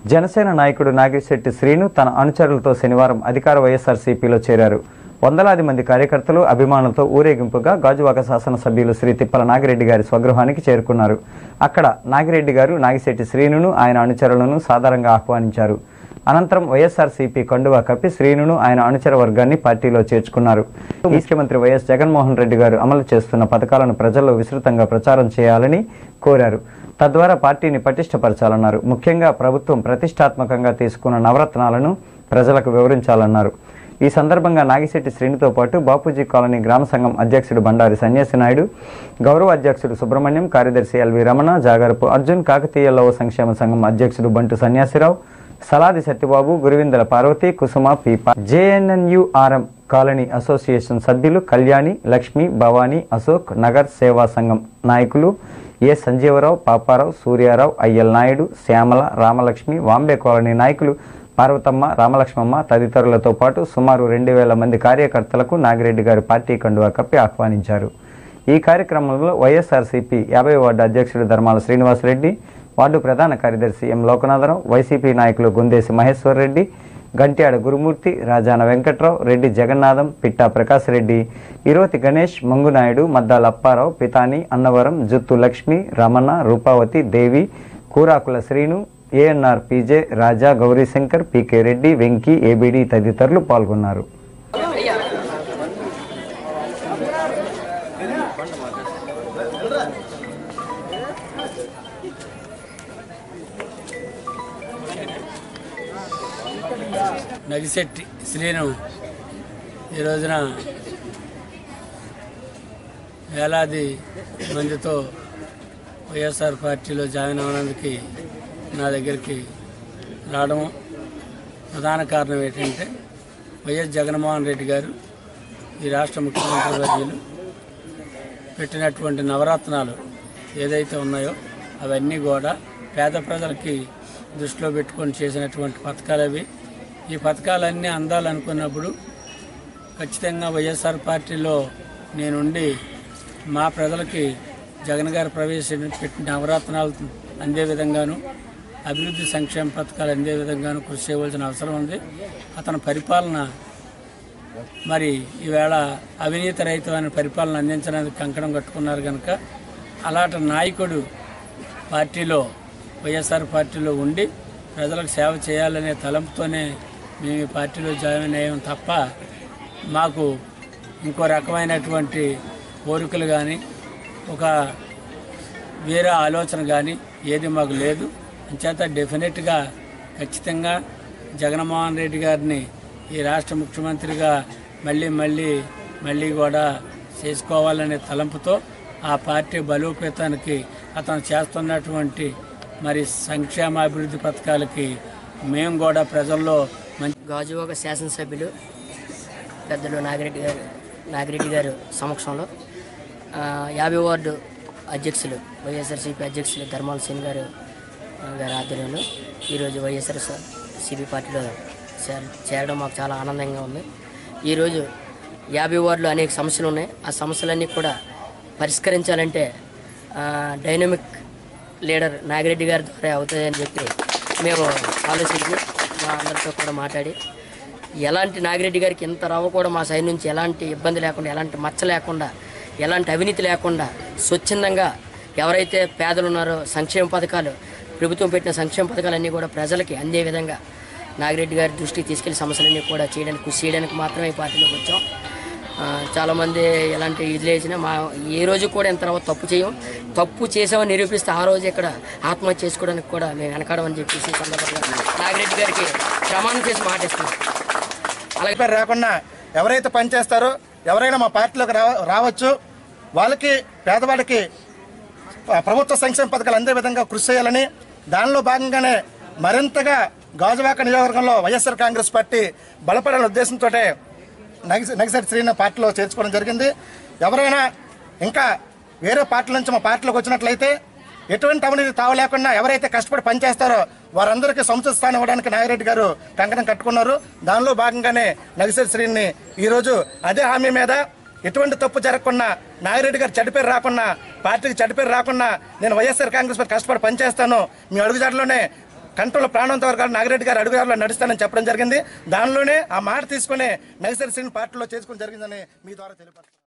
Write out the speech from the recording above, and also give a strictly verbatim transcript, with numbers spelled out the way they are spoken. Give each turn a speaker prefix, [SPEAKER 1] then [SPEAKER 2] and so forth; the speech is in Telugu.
[SPEAKER 1] జనసేన నాయకుడు నాగిశెట్టి శ్రీను తన అనుచరులతో శనివారం అధికార వైఎస్ఆర్సీపీలో చేరారు. వందలాది మంది కార్యకర్తలు అభిమానులతో ఊరేగింపుగా గాజువాక శాసనసభ్యులు శ్రీ తిప్పల నాగిరెడ్డి గారి స్వగృహానికి చేరుకున్నారు. అక్కడ నాగిరెడ్డి గారు నాగిశెట్టి శ్రీనును ఆయన అనుచరులను సాదరంగా ఆహ్వానించారు. అనంతరం వైఎస్ఆర్సీపీ కండువా కప్పి శ్రీనును ఆయన అనుచర వర్గాన్ని పార్టీలో చేర్చుకున్నారు. ముఖ్యమంత్రి వైఎస్ జగన్మోహన్ రెడ్డి గారు అమలు చేస్తున్న పథకాలను ప్రజల్లో విస్తృతంగా ప్రచారం చేయాలని కోరారు. తద్వారా పార్టీని పటిష్టపరచాలన్నారు. ముఖ్యంగా ప్రభుత్వం ప్రతిష్టాత్మకంగా తీసుకున్న నవరత్నాలను ప్రజలకు వివరించాలన్నారు. ఈ సందర్భంగా నాగిశెట్టి శ్రీనితో పాటు బాపూజీ కాలనీ గ్రామ సంఘం అధ్యక్షుడు బండారి సన్యాసి నాయుడు, గౌరవ అధ్యక్షుడు సుబ్రహ్మణ్యం, కార్యదర్శి ఎల్వి రమణ, జాగరపు అర్జున్, కాకతీయ లవ సంక్షేమ సంఘం అధ్యక్షుడు బంటు సన్యాసిరావు, సలాది సత్యబాబు, గురువిందల పార్వతి, కుసుమ, పీప, జేఎన్ఎన్యుఆర్ఎం కాలనీ అసోసియేషన్ సభ్యులు కళ్యాణి, లక్ష్మి, భవానీ, అశోక్ నగర్ సేవా సంఘం నాయకులు ఏ సంజీవరావు, పాపారావు, సూర్యారావు, అయ్యల్ నాయుడు, శ్యామల, రామలక్ష్మి, వాంబే కాలనీ నాయకులు పార్వతమ్మ, రామలక్ష్మమ్మ తదితరులతో పాటు సుమారు రెండు వేల మంది కార్యకర్తలకు నాగిరెడ్డి గారి పార్టీ కండువా కప్పి ఆహ్వానించారు. ఈ కార్యక్రమంలో వైఎస్ఆర్సీపీ యాభై వార్డు అధ్యక్షుడు ధర్మాల శ్రీనివాసరెడ్డి, వార్డు ప్రధాన కార్యదర్శి ఎం లోకనాథరావు, వైసీపీ నాయకులు గుందేసి మహేశ్వర్ రెడ్డి, గంట్యాడ గురుమూర్తి, Rajana Venkatrao, Reddy Jagannatham, Pitta Prakash Reddy, Iroti Ganesh, మంగునాయుడు, Maddala Apparao, Pitani, Annavaram, Juttu Lakshmi, Ramana, Roopavathi, Devi, Kurakula Srinu, ANR PJ, Raja, Gourishankar, PK Reddy, Venky, ABD తదితరులు పాల్గొన్నారు.
[SPEAKER 2] నాగిశెట్టి శ్రీను ఈ రోజున వేలాది మందితో వైఎస్ఆర్ పార్టీలో జాయిన్ అవ్వడానికి నా దగ్గరికి రావడం ప్రధాన కారణం ఏంటంటే వైఎస్ జగన్మోహన్ రెడ్డి గారు ఈ రాష్ట్ర ముఖ్యమంత్రి వర్యులు పెట్టినటువంటి నవరత్నాలు ఏదైతే ఉన్నాయో అవన్నీ కూడా పేద ప్రజలకి దృష్టిలో పెట్టుకొని చేసినటువంటి పథకాలు అవి. ఈ పథకాలన్నీ అందాలనుకున్నప్పుడు ఖచ్చితంగా వైఎస్ఆర్ పార్టీలో నేనుండి మా ప్రజలకి జగన్ గారు ప్రవేశపెట్టిన నవరత్నాలు అందే విధంగాను అభివృద్ధి సంక్షేమ పథకాలు అందే విధంగాను కృషి చేయవలసిన అవసరం ఉంది. అతని పరిపాలన మరి ఈవేళ అవినీతి రహితమైన పరిపాలన అందించడానికి కంకణం కట్టుకున్నారు కనుక అలాంటి నాయకుడు పార్టీలో వైఎస్ఆర్ పార్టీలో ఉండి ప్రజలకు సేవ చేయాలనే తలంపుతోనే మేము ఈ పార్టీలో జాయిన్ అయ్యాం తప్ప మాకు ఇంకో రకమైనటువంటి కోరికలు కానీ ఒక వేరే ఆలోచన కానీ ఏది మాకు లేదు. అంచేత డెఫినెట్గా ఖచ్చితంగా జగన్మోహన్ రెడ్డి గారిని ఈ రాష్ట్ర ముఖ్యమంత్రిగా మళ్ళీ మళ్ళీ మళ్ళీ కూడా చేసుకోవాలనే తలంపుతో ఆ పార్టీ బలోపేతానికి అతను చేస్తున్నటువంటి మరి సంక్షేమ అభివృద్ధి పథకాలకి మేము కూడా ప్రజల్లో మంచి
[SPEAKER 3] గాజువాక శాసనసభ్యులు పెద్దలు నాగిరెడ్డి గారు నాగిరెడ్డి గారు సమక్షంలో యాభై వార్డు అధ్యక్షులు వైఎస్ఆర్సీపీ అధ్యక్షులు ధర్మాల శ్రీను గారు గారి ఆధ్వర్యంలో ఈరోజు వైఎస్ఆర్సీపీ పార్టీలో చేరడం మాకు చాలా ఆనందంగా ఉంది. ఈరోజు యాభై వార్డులో అనేక సమస్యలు ఉన్నాయి. ఆ సమస్యలన్నీ కూడా పరిష్కరించాలంటే డైనమిక్ లీడర్ నాగిరెడ్డి గారి ద్వారా అవుతాయని చెప్పి మేము ఆలోచించి మా అందరితో కూడా మాట్లాడి ఎలాంటి నాగిరెడ్డి గారికి ఇంత రావు కూడా మా సైడ్ నుంచి ఎలాంటి ఇబ్బంది లేకుండా, ఎలాంటి మచ్చ లేకుండా, ఎలాంటి అవినీతి లేకుండా స్వచ్ఛందంగా ఎవరైతే పేదలు ఉన్నారో సంక్షేమ పథకాలు ప్రభుత్వం పెట్టిన సంక్షేమ పథకాలన్నీ కూడా ప్రజలకి అందే విధంగా నాగిరెడ్డి గారి దృష్టికి తీసుకెళ్లి సమస్యలన్నీ కూడా చేయడానికి కృషి చేయడానికి మాత్రమే ఈ పార్టీలోకి వచ్చాం. చాలామంది ఎలాంటి ఇది లేచినా మా ఏ రోజు కూడా ఎంత తప్పు చేయం, తప్పు చేసామని నిరూపిస్తే ఆ రోజు ఇక్కడ ఆత్మహత్య చేసుకోవడానికి కూడా మేము వెనకాడమని చెప్పేసి సందర్భంగా నాగిరెడ్డి గారికి ప్రమాణం చేసి మాటిస్తున్నాం.
[SPEAKER 4] అలాగే రాకుండా ఎవరైతే పనిచేస్తారో ఎవరైనా మా పార్టీలోకి రా రావచ్చు వాళ్ళకి పేదవాడికి ప్రభుత్వ సంక్షేమ పథకాలు అందే విధంగా కృషి చేయాలని, దానిలో భాగంగానే మరింతగా గాజువాక నియోజకవర్గంలో వైఎస్ఆర్ కాంగ్రెస్ పార్టీ బలపడాలనే ఉద్దేశంతో నగి నగిశెట్టి శ్రీను పార్టీలో చేర్చుకోవడం జరిగింది. ఎవరైనా ఇంకా వేరే పార్టీల నుంచి మా పార్టీలోకి వచ్చినట్లయితే ఎటువంటి అవినీతి తావు లేకుండా ఎవరైతే కష్టపడి పనిచేస్తారో వారందరికీ సముచిత స్థానం ఇవ్వడానికి నాగిరెడ్డి గారు కంకణం కట్టుకున్నారు. దానిలో భాగంగానే నగిశెట్టి శ్రీని ఈరోజు అదే హామీ మీద ఎటువంటి తప్పు జరగకుండా నాగిరెడ్డి గారు చెడ్డపేరు రాకుండా పార్టీకి చెడ్డపేరు రాకుండా నేను వైఎస్ఆర్ కాంగ్రెస్ పార్టీ కష్టపడి పనిచేస్తాను, మీ అడుగుజాడలోనే కంట్రోల్ ప్రాణంతో వరకు నాగిరెడ్డి గారు అడుగుదారులో నడుస్తానని చెప్పడం జరిగింది. దానిలోనే ఆ మాట తీసుకుని నైసర్ సింగ్ పార్టీలో చేసుకోవడం జరిగిందని మీ ద్వారా తెలియపరుస్తున్నాను.